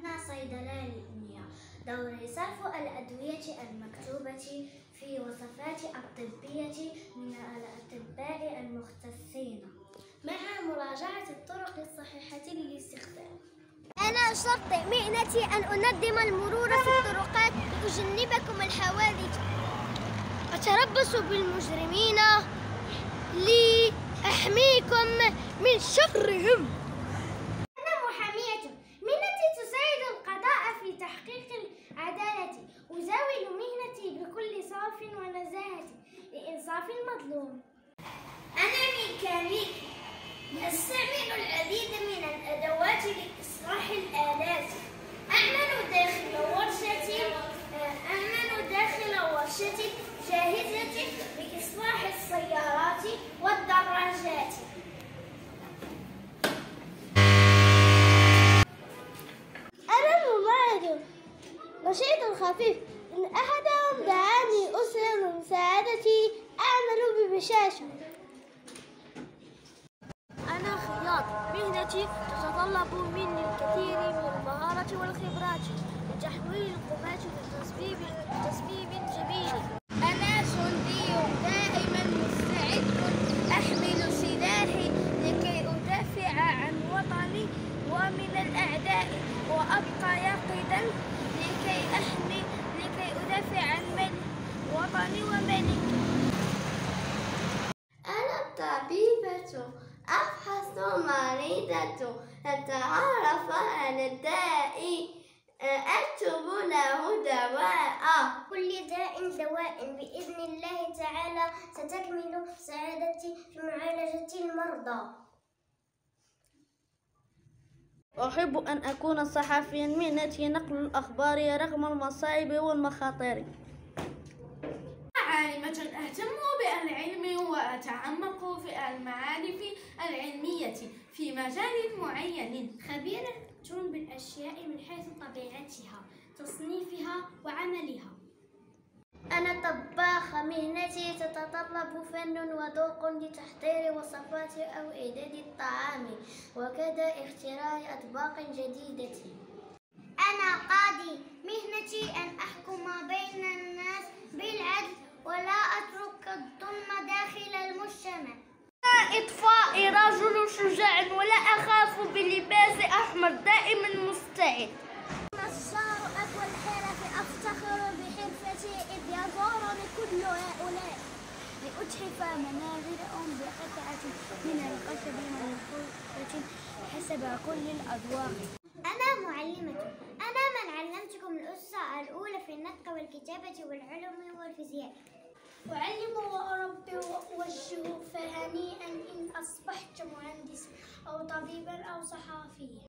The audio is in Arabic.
أنا صيدلانية. دوري صرف الأدوية المكتوبة في وصفات الطبية من الأطباء المختصين مع مراجعة الطرق الصحيحة للاستخدام. أنا شرط مهنتي أن أنظم المرور في الطرقات لأجنبكم الحوادث، أتربص بالمجرمين لأحميكم من شرهم. أنا محامية، مهنتي تساعد القضاء في تحقيق العدالة، أزاول مهنتي بكل صرف ونزاهة لإنصاف المظلوم. أنا ميكانيكي، أستعمل العديد من الأدوات لإصلاح الآلات. أعمل داخل ورشة جاهزة لإصلاح السيارات والدراجات. أنا ممرض نشيط خفيف، إن أحدهم دعاني أسر لمساعدتي أعمل ببشاشة. أنا خياط، مهنتي تتطلب مني الكثير من المهارة والخبرات لتحويل القماش لتصميم جميل. أنا جندي دائما مستعد، أحمل سلاحي لكي أدافع عن وطني ومن الأعداء، وأبقى يقظا لكي أدافع عن وطني وملكي. أنا طبيبة، أفحص مريضة، نتعرف على الداء، أكتب له دواء. كل داء دواء بإذن الله تعالى. ستكمل سعادتي في معالجة المرضى. أحب أن أكون صحفيا، مهنتي نقل الأخبار رغم المصاعب والمخاطر. عالمة أهتم بالعلم وأتعمق في المعارف العلمية في مجال معين. خبيرة بالأشياء من حيث طبيعتها، تصنيفها وعملها. أنا طباخة، مهنتي تتطلب فن وذوق لتحضير وصفات أو إعداد الطعام، وكذا اختراع أطباق جديدة. أنا قاضي، مهنتي أن أحكم بين الناس بالعدل ولا أترك الظلم داخل المجتمع. أنا إطفائي، رجل شجاع ولا أخاف بلباس أحمر، دائما مستعد. نجار أقوى الحرف، أفتخر بحرفتي إذ يزورني كل هؤلاء لأتحف منازلهم بقطعة من الخشب منفوخة حسب كل الأذواق. أنا معلمة، أنا من علمتكم الأسس الأولى في النطق والكتابة والعلوم والفيزياء. أعلم وأربي وأوجه، فهنيئا إن أصبحت مهندسا أو طبيبا أو صحافيا.